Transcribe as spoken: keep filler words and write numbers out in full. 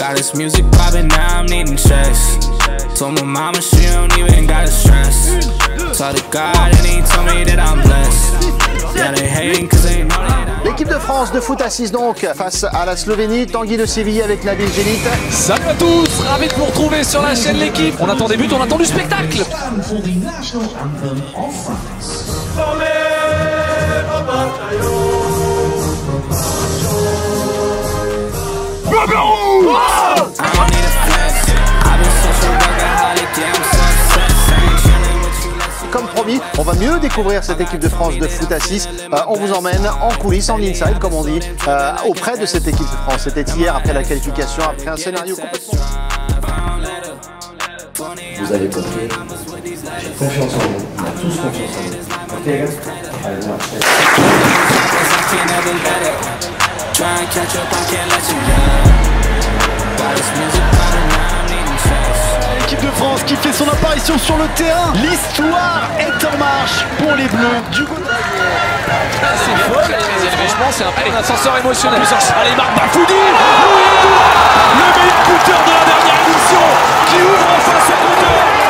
Got this music poppin', now I'm needing checks. Told my mama she don't even gotta stress. Told to God and he told me that I'm blessed. Yeah, they hating cause they know that. L'équipe de France de foot à six donc face à la Slovénie, Tanguy de Séville avec Nabil Djellit. Salut à tous, ravi de vous retrouver sur la chaîne L'équipe. On attend des buts, on attend du spectacle. Comme promis, on va mieux découvrir cette équipe de France de foot à six. Euh, on vous emmène en coulisses, en inside comme on dit, euh, auprès de cette équipe de France. C'était hier après la qualification, après un scénario complètement... Vous avez compris, j'ai confiance en vous, on a tous confiance en vous. Ok les gars? Allez, on marche. L'équipe de France qui fait son apparition sur le terrain. L'histoire est en marche pour les Bleus du coup. C'est fort, franchement c'est un, allez, un ascenseur émotionnel. Allez, Marc Bafoudi, le meilleur buteur de la dernière édition qui ouvre enfin son compteur.